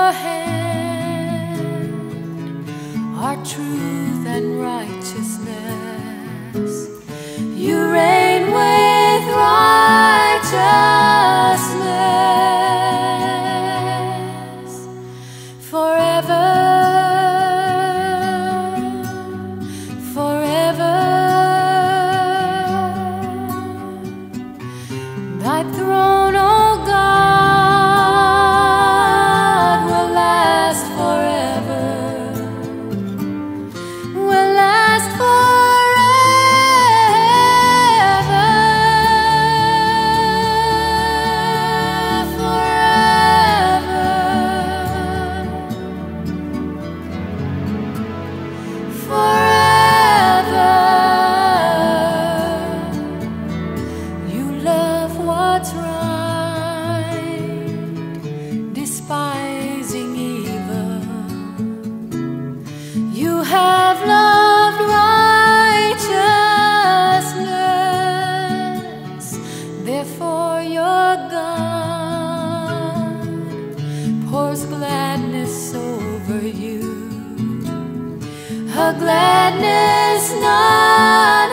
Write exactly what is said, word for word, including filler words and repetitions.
your hand are truth and righteousness. You reign with righteousness forever. Thy throne, O God, will last forever, will last forever, forever, forever. You love what's right, despising evil. You have loved righteousness, therefore your God pours gladness over you, a gladness not